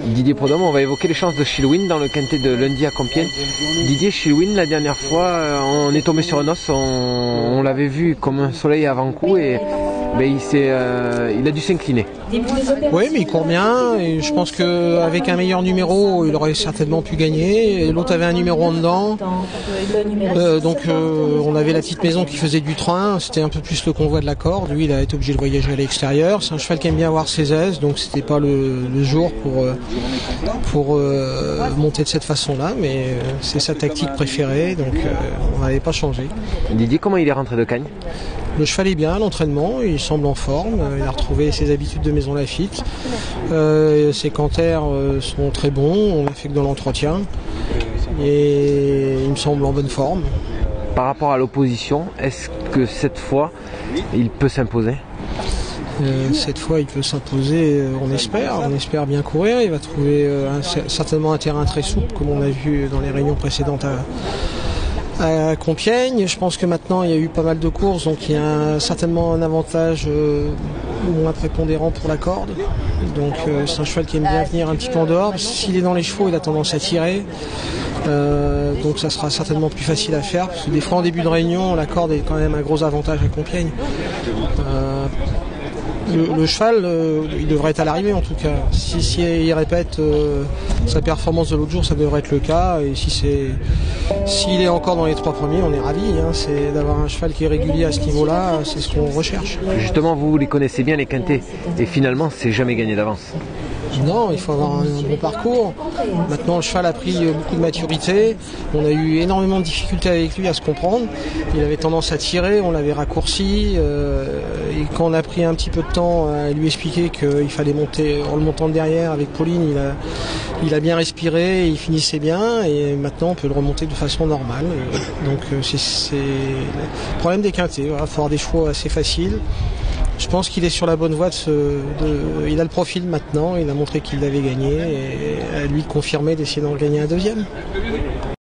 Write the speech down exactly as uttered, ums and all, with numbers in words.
Didier Prudhomme, on va évoquer les chances de Chilwyn dans le quintet de lundi à Compiègne. Didier, Chilwyn, la dernière fois, on est tombé sur un os, on, on l'avait vu comme un soleil avant-coup et ben, il, euh, il a dû s'incliner. Oui, mais il court bien et je pense qu'avec un meilleur numéro, il aurait certainement pu gagner. L'autre avait un numéro en dedans. Euh, donc euh, on avait la petite maison qui faisait du train, c'était un peu plus le convoi de la corde. Lui, il a été obligé de voyager à l'extérieur. C'est un cheval qui aime bien avoir ses aises, donc c'était pas le, le jour pour, euh, pour euh, monter de cette façon-là, mais euh, c'est sa tactique préférée, donc euh, on n'avait pas changé. Didier, comment il est rentré de Cagnes? Le cheval est bien à l'entraînement, il semble en forme, il a retrouvé ses habitudes de Maison Lafitte. Euh, ses canters euh, sont très bons, on a fait que dans l'entretien et il me semble en bonne forme. Par rapport à l'opposition, est-ce que cette fois il peut s'imposer? Euh, cette fois il peut s'imposer, euh, on espère, on espère bien courir, il va trouver euh, un, certainement un terrain très souple comme on a vu dans les réunions précédentes à à Compiègne. Je pense que maintenant il y a eu pas mal de courses, donc il y a un, certainement un avantage euh, moins prépondérant pour la corde. Donc euh, c'est un cheval qui aime bien venir un petit peu en dehors. S'il est dans les chevaux, il a tendance à tirer. Euh, donc ça sera certainement plus facile à faire, parce que des fois en début de réunion, la corde est quand même un gros avantage à Compiègne. Euh, Le, le cheval, euh, il devrait être à l'arrivée en tout cas. Si, si il répète euh, sa performance de l'autre jour, ça devrait être le cas. Et si c'est, s'il est encore dans les trois premiers, on est ravis. Hein. C'est d'avoir un cheval qui est régulier à ce niveau-là, c'est ce qu'on recherche. Justement, vous les connaissez bien les quintés, et finalement, c'est jamais gagné d'avance. Non, il faut avoir un, un bon parcours. Maintenant, le cheval a pris beaucoup de maturité. On a eu énormément de difficultés avec lui à se comprendre. Il avait tendance à tirer, on l'avait raccourci. Euh, et quand on a pris un petit peu de temps à lui expliquer qu'il fallait monter en le montant de derrière avec Pauline, il a, il a bien respiré, il finissait bien. Et maintenant, on peut le remonter de façon normale. Donc, c'est, c'est le problème des quintés. Il va falloir des chevaux assez faciles. Je pense qu'il est sur la bonne voie de, ce, de il a le profil maintenant, il a montré qu'il l'avait gagné et à lui de confirmer d'essayer d'en gagner un deuxième.